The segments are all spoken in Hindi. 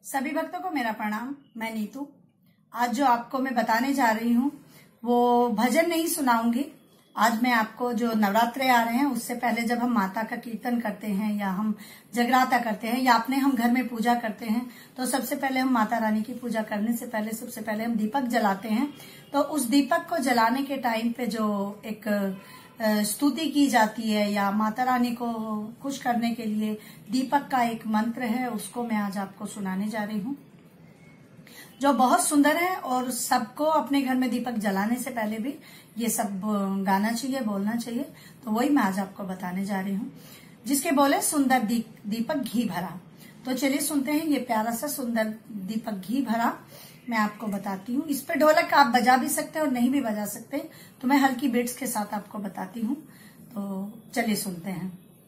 सभी भक्तों को मेरा प्रणाम। मैं नीतू। आज जो आपको मैं बताने जा रही हूँ वो भजन नहीं सुनाऊंगी। आज मैं आपको जो नवरात्रे आ रहे हैं उससे पहले जब हम माता का कीर्तन करते हैं या हम जगराता करते हैं या अपने हम घर में पूजा करते हैं तो सबसे पहले हम माता रानी की पूजा करने से पहले सबसे पहले हम दीपक जलाते हैं। तो उस दीपक को जलाने के टाइम पे जो एक स्तुति की जाती है या माता रानी को खुश करने के लिए दीपक का एक मंत्र है, उसको मैं आज आपको सुनाने जा रही हूँ जो बहुत सुंदर है। और सबको अपने घर में दीपक जलाने से पहले भी ये सब गाना चाहिए, बोलना चाहिए। तो वही मैं आज आपको बताने जा रही हूँ, जिसके बोले सुंदर दीपक घी भरा। तो चलिए सुनते हैं ये प्यारा सा सुंदर दीपक घी भरा मैं आपको बताती हूँ। इस पे ढोलक आप बजा भी सकते हैं और नहीं भी बजा सकते, तो मैं हल्की बीट्स के साथ आपको बताती हूँ। तो चलिए सुनते हैं।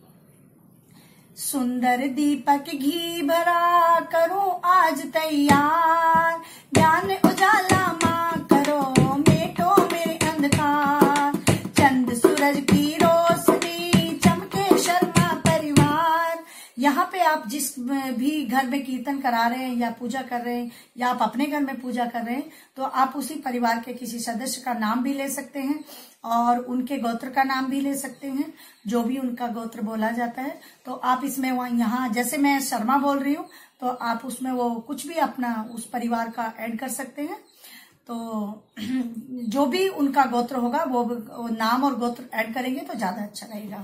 सुंदर दीपक घी भरा करूं आज तैयार, ज्ञान उजाला मां करो मेटो मेरे अंधकार, चंद सूरज की रोशनी चमके शर्मा परिवार। यहाँ पे आप जिस भी घर में कीर्तन करा रहे हैं या पूजा कर रहे हैं या आप अपने घर में पूजा कर रहे हैं तो आप उसी परिवार के किसी सदस्य का नाम भी ले सकते हैं और उनके गोत्र का नाम भी ले सकते हैं, जो भी उनका गोत्र बोला जाता है। तो आप इसमें यहाँ जैसे मैं शर्मा बोल रही हूँ तो आप उसमें वो कुछ भी अपना उस परिवार का ऐड कर सकते हैं। तो जो भी उनका गोत्र होगा वो नाम और गोत्र ऐड करेंगे तो ज्यादा अच्छा रहेगा।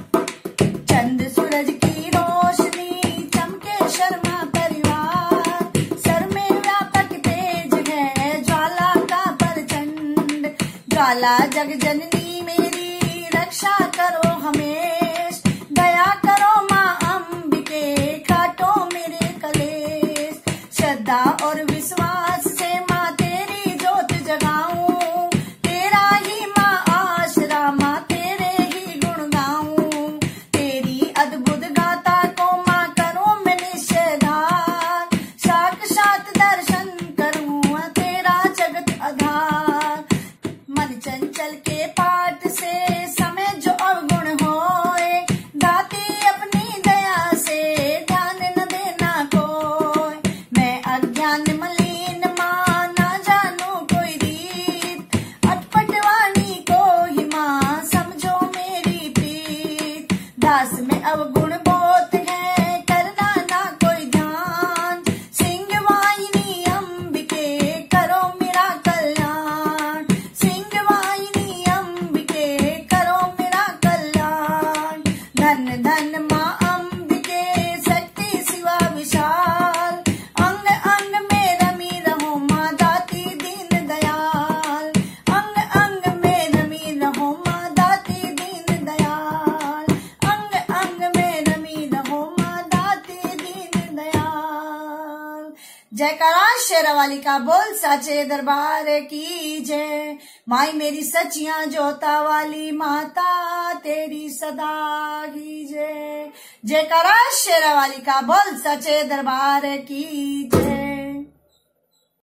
चंद सूरज की रोशनी चमके शर्मा परिवार, सर में व्यापक तेज है ज्वाला का प्रचंड, ज्वाला जग जननी मेरी रक्षा करो हमेश, दया करो माँ अंबिके काटो मेरे कलेश, श्रद्धा और विश्वास से माँ तेरी जोत जगाऊं, तेरा ही माँ आसरा माँ तेरे ही गुण गाऊं, तेरी अद्भुत गाथा को माँ करूं मैं निश्चयदार, साक्षात दर्शन करूं तेरा जगत आधार, मन चंचल के पाठ से समय जो अवगुण होए, दाती अपनी दया से ध्यान न देना कोई, मैं अज्ञान मलिन माँ ना जानू कोई रीत, अटपट वाणी को ही माँ समझो मेरी प्रीत, दास में अवगुण बहुत है करना ना कोई ध्यान, सिंह वाहिनी अंबिके करो मेरा कल्याण, सिंह वाहिनी अंबिके करो मेरा कल्याण, धन धन माँ अंबिके शक्ति शिवा विशाल, अंग अंग में रमी रहो माँ दाती दीन दयाल, अंग अंग में रमी रहो माँ दाती दीन दयाल, अंग अंग में रमी रहो माँ दाती दीन दयाल। जयकारा शेरावाली का बोल साचे दरबार की जय, माई मेरी सचियां जोता वाली माता तेरी सदा की जय। जयकारा शेरावाली का बोल सचे दरबार की जय।